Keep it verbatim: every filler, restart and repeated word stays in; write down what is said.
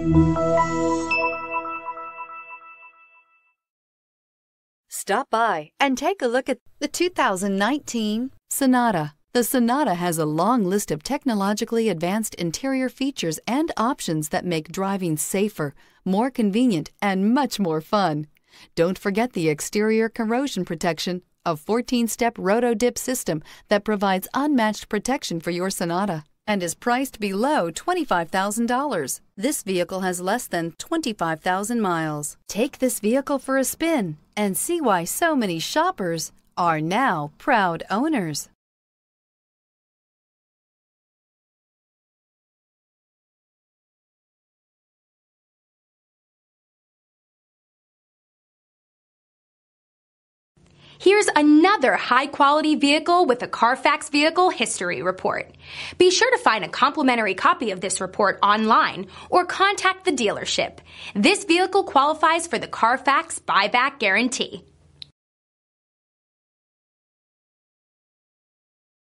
Stop by and take a look at the two thousand nineteen Sonata. The Sonata has a long list of technologically advanced interior features and options that make driving safer, more convenient, and much more fun. Don't forget the exterior corrosion protection, a fourteen-step roto-dip system that provides unmatched protection for your Sonata and is priced below twenty-five thousand dollars. This vehicle has less than twenty-five thousand miles. Take this vehicle for a spin and see why so many shoppers are now proud owners. Here's another high-quality vehicle with a Carfax Vehicle History Report. Be sure to find a complimentary copy of this report online or contact the dealership. This vehicle qualifies for the Carfax Buyback Guarantee.